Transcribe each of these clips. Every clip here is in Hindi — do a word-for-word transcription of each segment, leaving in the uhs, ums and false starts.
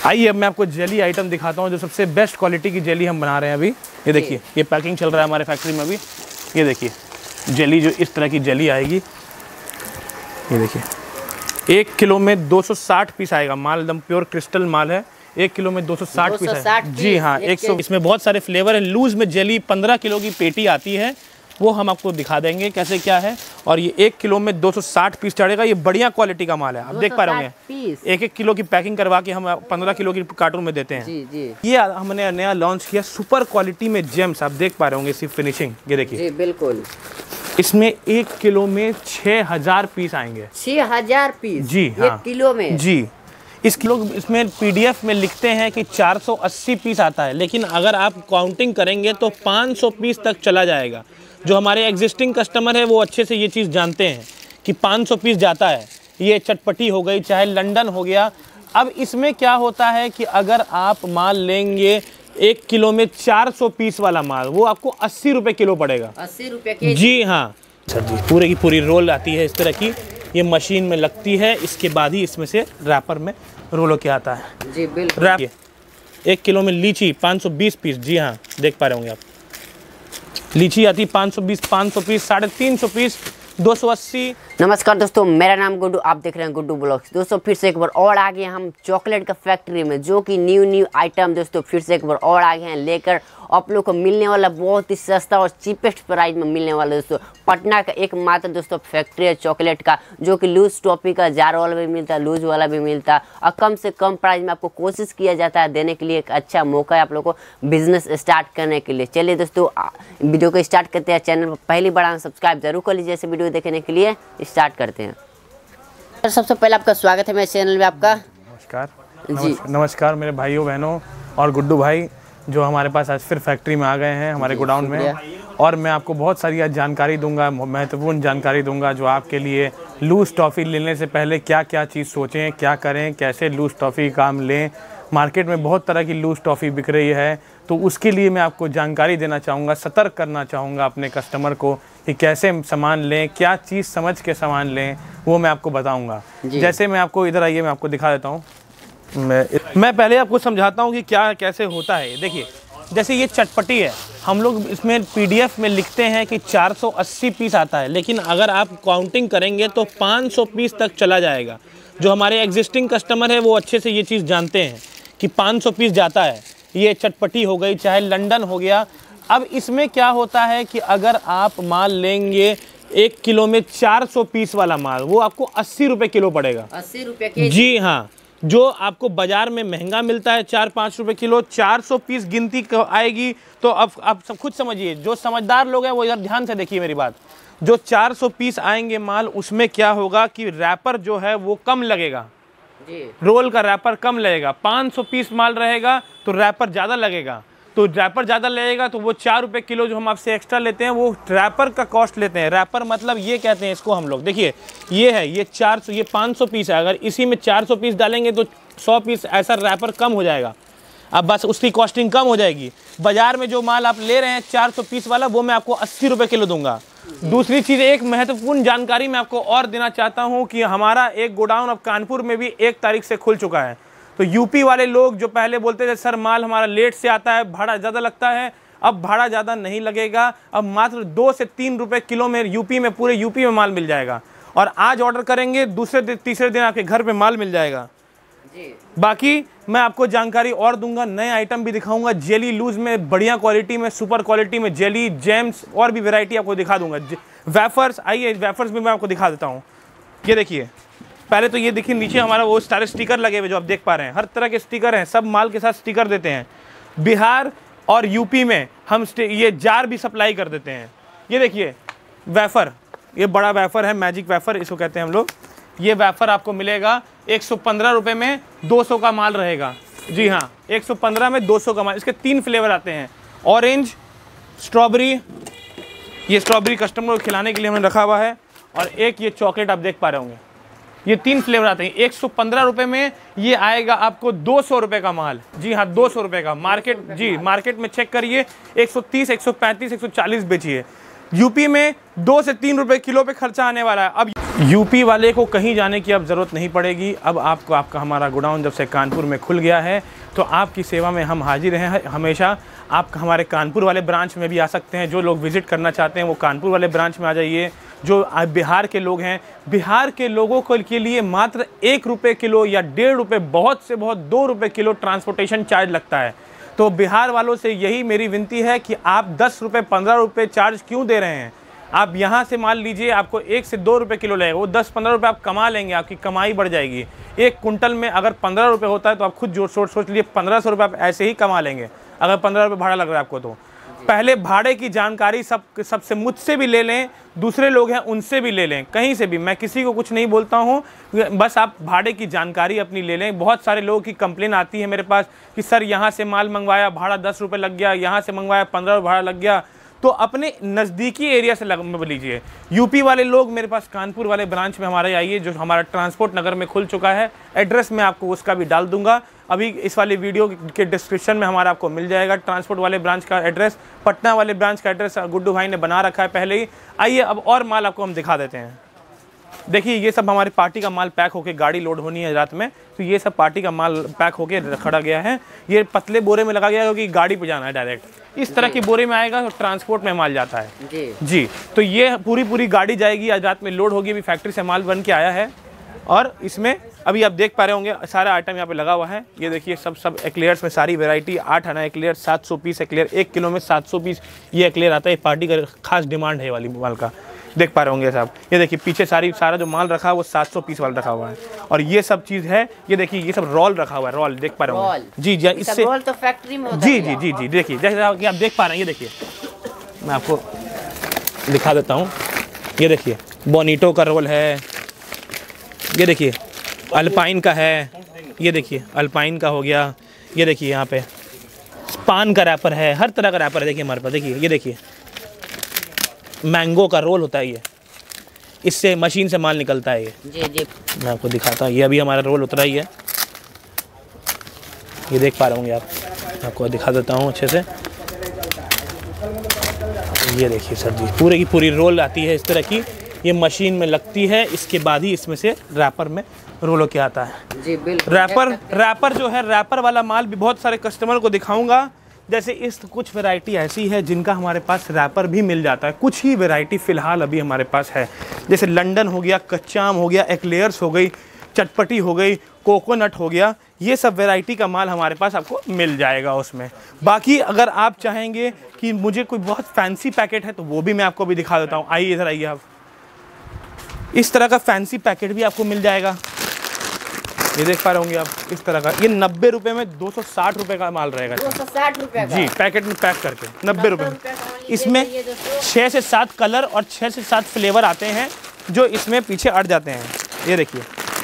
आइए अब मैं आपको जेली आइटम दिखाता हूँ, जो सबसे बेस्ट क्वालिटी की जेली हम बना रहे हैं अभी। ये देखिए, ये पैकिंग चल रहा है हमारे फैक्ट्री में अभी। ये देखिए जेली, जो इस तरह की जेली आएगी। ये देखिए एक किलो में दो सौ साठ पीस आएगा माल, एकदम प्योर क्रिस्टल माल है। एक किलो में दो सौ साठ पीस है। जी हाँ, एक सौ। इसमें बहुत सारे फ्लेवर है। लूज में जेली पंद्रह किलो की पेटी आती है, वो हम आपको दिखा देंगे कैसे क्या है। और ये एक किलो में दो सौ साठ पीस चढ़ेगा। ये बढ़िया क्वालिटी का माल है, आप देख पा रहे होंगे। एक एक किलो की पैकिंग करवा के हम पंद्रह किलो की कार्टून में देते हैं। जी, जी। ये हमने नया लॉन्च किया सुपर क्वालिटी में जेम्स, आप देख पा रहे होंगे इसकी फिनिशिंग। ये देखिए, बिल्कुल। इसमें एक किलो में छह हजार पीस आएंगे। छह हजार पीस? जी हाँ, एक किलो में। जी, इस किलो इसमें पीडीएफ में लिखते हैं कि चार सौ अस्सी पीस आता है, लेकिन अगर आप काउंटिंग करेंगे तो पाँच सौ पीस तक चला जाएगा। जो हमारे एग्जिस्टिंग कस्टमर है वो अच्छे से ये चीज़ जानते हैं कि पाँच सौ पीस जाता है। ये चटपटी हो गई, चाहे लंदन हो गया। अब इसमें क्या होता है कि अगर आप माल लेंगे एक किलो में चार सौ पीस वाला माल, वो आपको अस्सी रुपये किलो पड़ेगा। अस्सी रुपये के? जी हाँ सर जी। पूरे की पूरी रोल आती है इस तरह की, ये मशीन में लगती है, इसके बाद ही इसमें से रैपर में रोल होके आता है। जी बिल्कुल। रैप एक किलो में लीची पाँच सौ बीस पीस। जी हाँ, देख पा रहे होंगे आप, लीची आती है पाँच सौ बीस, पाँच सौ पीस, साढ़े तीन सौ पीस, दो सौ अस्सी। नमस्कार दोस्तों, मेरा नाम गुड्डू, आप देख रहे हैं गुड्डू ब्लॉग्स। दोस्तों फिर से एक बार और आ गए हम चॉकलेट का फैक्ट्री में, जो कि न्यू न्यू आइटम दोस्तों फिर से एक बार और आ गए हैं लेकर। आप लोग को मिलने वाला बहुत ही सस्ता और चीपेस्ट प्राइस में मिलने वाला दोस्तों। पटना का एकमात्र दोस्तों फैक्ट्री है चॉकलेट का, जो कि लूज टॉफी का जार वाला भी मिलता है, लूज वाला भी मिलता है, और कम से कम प्राइस में आपको कोशिश किया जाता है देने के लिए। एक अच्छा मौका है आप लोग को बिजनेस स्टार्ट करने के लिए। चलिए दोस्तों वीडियो को स्टार्ट करते हैं। चैनल पर पहली बार सब्सक्राइब जरूर कर लीजिए ऐसे वीडियो देखने के लिए। स्टार्ट करते हैं। सर सबसे पहले आपका स्वागत है मेरे चैनल में। आपका नमस्कार। जी नमस्कार मेरे भाइयों बहनों और गुड्डू भाई, जो हमारे पास आज फिर फैक्ट्री में आ गए हैं हमारे गोडाउन में। और मैं आपको बहुत सारी आज जानकारी दूंगा, महत्वपूर्ण जानकारी दूंगा, जो आपके लिए लूज टॉफ़ी लेने से पहले क्या क्या चीज़ सोचें, क्या करें, कैसे लूज टॉफ़ी काम लें। मार्केट में बहुत तरह की लूज टॉफ़ी बिक रही है, तो उसके लिए मैं आपको जानकारी देना चाहूँगा, सतर्क करना चाहूँगा अपने कस्टमर को कि कैसे सामान लें, क्या चीज़ समझ के सामान लें, वो मैं आपको बताऊँगा। जैसे मैं आपको, इधर आइए मैं आपको दिखा देता हूँ। मैं मैं पहले आपको समझाता हूँ कि क्या कैसे होता है। देखिए जैसे ये चटपटी है, हम लोग इसमें पीडीएफ में लिखते हैं कि चार सौ अस्सी पीस आता है, लेकिन अगर आप काउंटिंग करेंगे तो पाँच सौ पीस तक चला जाएगा। जो हमारे एग्जिस्टिंग कस्टमर है वो अच्छे से ये चीज़ जानते हैं कि पाँच सौ पीस जाता है। ये चटपटी हो गई, चाहे लंदन हो गया। अब इसमें क्या होता है कि अगर आप माल लेंगे एक किलो में चार सौ पीस वाला माल, वो आपको अस्सी रुपये किलो पड़ेगा। अस्सी रुपये के? जी हाँ। जो आपको बाजार में महंगा मिलता है चार पाँच रुपए किलो, चार सौ पीस गिनती आएगी। तो अब आप सब खुद समझिए, जो समझदार लोग हैं वो इधर ध्यान से देखिए मेरी बात। जो चार सौ पीस आएंगे माल, उसमें क्या होगा कि रैपर जो है वो कम लगेगा जी। रोल का रैपर कम लगेगा। पाँच सौ पीस माल रहेगा तो रैपर ज़्यादा लगेगा। तो रैपर ज़्यादा लगेगा तो वो चार रुपये किलो जो हम आपसे एक्स्ट्रा लेते हैं, वो रैपर का कॉस्ट लेते हैं। रैपर मतलब ये कहते हैं इसको हम लोग। देखिए ये है, ये चार सौ, ये पाँच सौ पीस है। अगर इसी में चार सौ पीस डालेंगे तो सौ पीस ऐसा रैपर कम हो जाएगा। अब बस उसकी कॉस्टिंग कम हो जाएगी। बाज़ार में जो माल आप ले रहे हैं चार सौ पीस वाला, वो मैं आपको अस्सी रुपये किलो दूंगा। दूसरी चीज़, एक महत्वपूर्ण जानकारी मैं आपको और देना चाहता हूँ कि हमारा एक गोडाउन अब कानपुर में भी एक तारीख से खुल चुका है। तो यूपी वाले लोग जो पहले बोलते थे सर माल हमारा लेट से आता है, भाड़ा ज़्यादा लगता है, अब भाड़ा ज़्यादा नहीं लगेगा। अब मात्र दो से तीन रुपए किलो में यूपी में, पूरे यूपी में माल मिल जाएगा। और आज ऑर्डर करेंगे, दूसरे दिन तीसरे दिन आपके घर पे माल मिल जाएगा जी। बाकी मैं आपको जानकारी और दूंगा, नए आइटम भी दिखाऊंगा। जेली लूज में बढ़िया क्वालिटी में, सुपर क्वालिटी में जेली, जेम्स और भी वेराइटी आपको दिखा दूंगा। वेफर्स, आइए वेफर्स भी मैं आपको दिखा देता हूँ। ये देखिए, पहले तो ये देखिए नीचे हमारा वो सारे स्टिकर लगे हुए जो आप देख पा रहे हैं, हर तरह के स्टिकर हैं, सब माल के साथ स्टिकर देते हैं। बिहार और यूपी में हम ये जार भी सप्लाई कर देते हैं। ये देखिए वेफर, ये बड़ा वेफर है, मैजिक वेफर इसको कहते हैं हम लोग। ये वेफर आपको मिलेगा एक सौ पंद्रह रुपये में, दो सौ का माल रहेगा। जी हाँ, एक सौ पंद्रह में दो सौ का माल। इसके तीन फ्लेवर आते हैं, ऑरेंज, स्ट्रॉबेरी। ये स्ट्रॉबेरी कस्टमर को खिलाने के लिए हमने रखा हुआ है। और एक ये चॉकलेट आप देख पा रहे होंगे। ये तीन फ्लेवर आते हैं। एक सौ पंद्रह रुपये में ये आएगा आपको दो सौ रुपये का माल। जी हाँ, दो सौ रुपये का। मार्केट, जी मार्केट में चेक करिए, एक सौ तीस, एक सौ पैंतीस, एक सौ चालीस बेचिए। यूपी में दो से तीन रुपये किलो पे खर्चा आने वाला है। अब यूपी वाले को कहीं जाने की अब ज़रूरत नहीं पड़ेगी। अब आपको आपका हमारा गोडाउन जब से कानपुर में खुल गया है तो आपकी सेवा में हम हाजिर हैं हमेशा। आप हमारे कानपुर वाले ब्रांच में भी आ सकते हैं। जो लोग विज़िट करना चाहते हैं वो कानपुर वाले ब्रांच में आ जाइए। जो बिहार के लोग हैं, बिहार के लोगों को के लिए मात्र एक रुपये किलो या डेढ़ रुपये, बहुत से बहुत दो रुपये किलो ट्रांसपोर्टेशन चार्ज लगता है। तो बिहार वालों से यही मेरी विनती है कि आप दस रुपये पंद्रह रुपये चार्ज क्यों दे रहे हैं। आप यहाँ से माल लीजिए, आपको एक से दो रुपये किलो लगेगा, वो दस पंद्रह रुपये आप कमा लेंगे, आपकी कमाई बढ़ जाएगी। एक कुंटल में अगर पंद्रह रुपये होता है तो आप खुद जोड़ सोच सोच लीजिए पंद्रह सौ रुपये आप ऐसे ही कमा लेंगे अगर पंद्रह रुपये भाड़ा लग रहा है आपको। तो पहले भाड़े की जानकारी सब सबसे मुझसे भी ले लें, दूसरे लोग हैं उनसे भी ले लें, कहीं से भी। मैं किसी को कुछ नहीं बोलता हूँ, बस आप भाड़े की जानकारी अपनी ले लें। बहुत सारे लोगों की कंप्लेन आती है मेरे पास कि सर यहाँ से माल मंगवाया भाड़ा दस रुपये लग गया, यहाँ से मंगवाया पंद्रह रुपये भाड़ा लग गया। तो अपने नज़दीकी एरिया से लग लीजिए। यूपी वाले लोग मेरे पास कानपुर वाले ब्रांच में हमारे आइए, जो हमारा ट्रांसपोर्ट नगर में खुल चुका है। एड्रेस मैं आपको उसका भी डाल दूंगा अभी इस वाले वीडियो के डिस्क्रिप्शन में, हमारा आपको मिल जाएगा ट्रांसपोर्ट वाले ब्रांच का एड्रेस। पटना वाले ब्रांच का एड्रेस गुड्डू भाई ने बना रखा है पहले ही। आइए अब और माल आपको हम दिखा देते हैं। देखिए ये सब हमारे पार्टी का माल पैक होके गाड़ी लोड होनी है रात में, तो ये सब पार्टी का माल पैक होके खड़ा गया है। ये पतले बोरे में लगा गया है क्योंकि गाड़ी पे जाना है डायरेक्ट। इस तरह की बोरे में आएगा तो ट्रांसपोर्ट में माल जाता है जी जी। तो ये पूरी पूरी गाड़ी जाएगी, आज रात में लोड होगी। अभी फैक्ट्री से माल बन के आया है और इसमें अभी आप देख पा रहे होंगे सारा आइटम यहाँ पे लगा हुआ है। ये देखिए सब सब एक्लेयर्स में सारी वैरायटी, आठ आना एक्लेयर, सात सौ पीस एक्लेयर, एक किलो में सात सौ पीस ये एक्लेयर आता है। पार्टी का खास डिमांड है वाली माल का, देख पा रहे होंगे साहब। ये देखिए पीछे सारी सारा जो माल रखा है वो सात सौ पीस वाला रखा हुआ है। और ये सब चीज़ है, ये देखिए ये सब रोल रखा हुआ है, रोल देख पा रहे होंगे जी जी। इससे रोल तो फैक्ट्री में होता जी जी जी जी देखिए जैसे कि आप देख पा रहे हैं। ये देखिए मैं आपको दिखा देता हूँ। ये देखिए बोनीटो का रोल है, ये देखिए अल्पाइन का है, ये देखिए अल्पाइन का हो गया। ये देखिए यहाँ पे पान का रैपर है, हर तरह का रैपर है देखिए हमारे पास। देखिए ये देखिए मैंगो का रोल होता है, ये इससे मशीन से माल निकलता है। ये जी जी मैं आपको दिखाता हूँ। ये अभी हमारा रोल उतरा ही है, ये देख पा रहे होंगे आप। आपको दिखा देता हूँ अच्छे से। ये देखिए सर जी पूरे की पूरी रोल आती है इस तरह की, ये मशीन में लगती है, इसके बाद ही इसमें से रैपर में रोल होके आता है जी। बिल्कुल रैपर रैपर जो है रैपर वाला माल भी बहुत सारे कस्टमर को दिखाऊंगा। जैसे इस कुछ वैरायटी ऐसी है जिनका हमारे पास रैपर भी मिल जाता है। कुछ ही वैरायटी फ़िलहाल अभी हमारे पास है, जैसे लंदन हो गया, कच्चा आम हो गया, एक्लेयर्स हो गई, चटपटी हो गई, कोकोनट हो गया। ये सब वैरायटी का माल हमारे पास आपको मिल जाएगा उसमें। बाकी अगर आप चाहेंगे कि मुझे कोई बहुत फैंसी पैकेट है तो वो भी मैं आपको भी दिखा देता हूँ। आइए इधर आइए आप, इस तरह का फैंसी पैकेट भी आपको मिल जाएगा। ये देख पा रहे होंगे आप इस तरह का। ये नब्बे रुपए में दो सौ साठ रुपए का माल रहेगा, दो सौ साठ रुपए का जी, पैकेट में पैक करके नब्बे रुपए में। इसमें छः से सात कलर और छः से सात फ्लेवर आते हैं जो इसमें पीछे अट जाते हैं। ये देखिए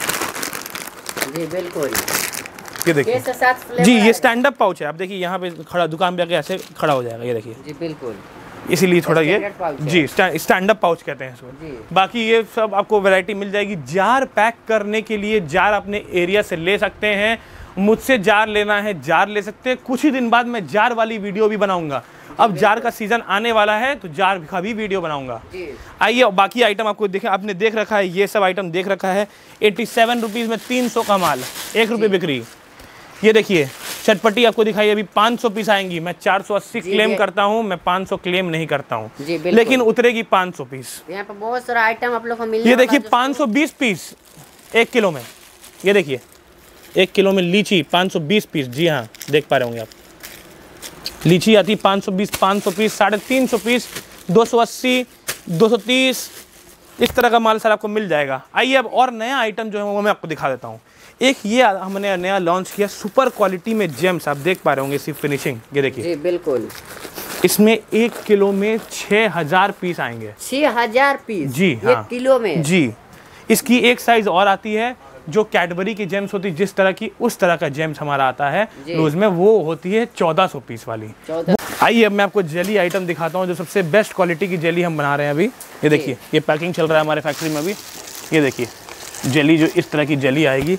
जी बिल्कुल, ये देखिए जी, ये स्टैंड अप पाउच है। आप देखिए यहाँ पे खड़ा दुकान पे आके ऐसे खड़ा हो जाएगा। ये देखिए जी बिल्कुल, इसीलिए थोड़ा ये जी स्टैंड अप पाउच कहते हैं इसको। बाकी ये सब आपको वैरायटी मिल जाएगी। जार पैक करने के लिए जार अपने एरिया से ले सकते हैं, मुझसे जार लेना है जार ले सकते हैं। कुछ ही दिन बाद मैं जार वाली वीडियो भी बनाऊंगा। अब जार का सीजन आने वाला है तो जार का भी वीडियो बनाऊंगा। आइए बाकी आइटम आपको देखें, आपने देख रखा है, ये सब आइटम देख रखा है। एट्टी सेवन रुपीज़ में तीन सौ का माल, एक रुपये बिक्री। ये देखिए चटपटी आपको दिखाई, अभी पाँच सौ पीस आएंगी। मैं चार सौ अस्सी क्लेम करता हूँ, मैं पाँच सौ क्लेम नहीं करता हूँ, लेकिन उतरेगी पाँच सौ पीस। यहाँ पे बहुत सारा आइटम आप लोग को मिल। ये देखिए पाँच सौ बीस पीस एक किलो में। ये देखिए एक किलो में लीची पाँच सौ बीस पीस। जी हाँ देख पा रहे होंगे आप, लीची आती पाँच सौ बीस, पाँच सौ पीस, साढ़े तीन सौ पीस, दो सौ अस्सी, दो सौ तीस, इस तरह का माल सर आपको मिल जाएगा। आइए अब और नया आइटम जो है वो मैं आपको दिखा देता हूँ। एक ये हमने नया लॉन्च किया सुपर क्वालिटी में जेम्स, आप देख पा रहे होंगे इसकी फिनिशिंग। ये देखिए जी बिल्कुल, इसमें एक किलो में छः हजार पीस आएंगे। छः हजार पीस जी हाँ, एक किलो में जी। इसकी एक साइज और आती है जो कैडबरी की जेम्स होती है, जिस तरह की उस तरह का जेम्स हमारा आता है रोज में, वो होती है चौदह सौ पीस वाली। आइए अब मैं आपको जेली आइटम दिखाता हूँ, जो सबसे बेस्ट क्वालिटी की जेली हम बना रहे हैं अभी। ये देखिए ये पैकिंग चल रहा है हमारे फैक्ट्री में अभी। ये देखिए जेली, जो इस तरह की जेली आएगी।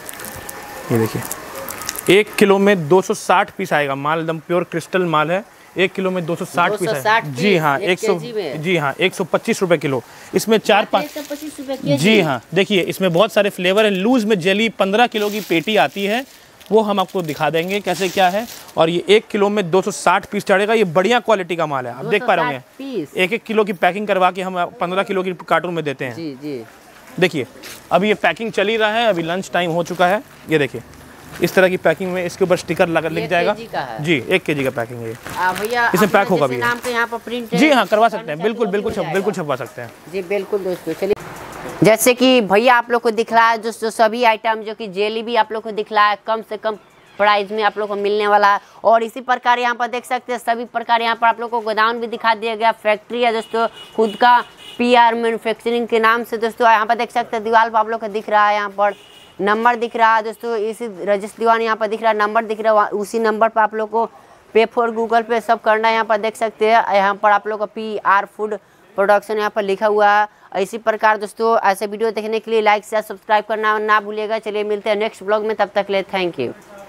ये देखिए एक किलो में दो सौ साठ पीस आएगा माल, एकदम प्योर क्रिस्टल माल है। एक किलो में दो सौ साठ दो पीस सौ है। साठ जी हाँ, पीस, एक सौ एक केजी में। जी हाँ, एक सौ पच्चीस रुपए किलो। इसमें चार पाँच एक सौ पच्चीस रुपए केजी। जी हाँ, देखिए इसमें बहुत सारे फ्लेवर है। लूज में जेली पंद्रह किलो की पेटी आती है, वो हम आपको दिखा देंगे कैसे क्या है। और ये एक किलो में दो सौ साठ पीस चढ़ेगा। ये बढ़िया क्वालिटी का माल है, आप देख पा रहे होंगे। पीस एक एक किलो की पैकिंग करवा के हम पंद्रह किलो की कार्टून में देते हैं। जी जी देखिए अभी ये पैकिंग चल ही रहा है, अभी लंच टाइम हो चुका है। ये देखिए इस तरह की पैकिंग में इसके ऊपर स्टिकर लगा लिख एक जाएगा। केजी का है। जी, एक केजी का पैकिंग है ये। आ, भैया इसमें अपना पैक होगा जैसे भी। नाम पे यहाँ पर प्रिंट जी हाँ, करवा सकते हैं, बिल्कुल बिल्कुल छप बिल्कुल छपवा सकते हैं। जी बिल्कुल दोस्तों। चलिए, जैसे कि भैया आप लोग को दिख रहा है दोस्तों, सभी आइटम जो कि जेली भी आप लोग को दिख रहा है कम से कम प्राइस में आप लोग को मिलने वाला है। और इसी प्रकार यहाँ पर देख सकते हैं सभी प्रकार यहाँ पर आप लोग को गोदाम भी दिखा दिया गया। फैक्ट्री है दोस्तों, खुद का पी आर मैन्युफैक्चरिंग के नाम से दोस्तों। यहाँ पर देख सकते हैं दीवार पर आप लोग को दिख रहा है, यहाँ पर नंबर दिख रहा है दोस्तों। इसी रजिस्ट्री दीवान यहाँ पर दिख रहा है, नंबर दिख रहा है, उसी नंबर पर आप लोग को पे फॉर गूगल पे सब करना है। यहाँ पर देख सकते हैं, यहाँ पर आप लोग का पी आर फूड प्रोडक्शन यहाँ पर लिखा हुआ है। इसी प्रकार दोस्तों ऐसे वीडियो देखने के लिए लाइक शेयर सब्सक्राइब करना ना भूलिएगा। चलिए मिलते हैं नेक्स्ट ब्लॉग में, तब तक ले थैंक यू।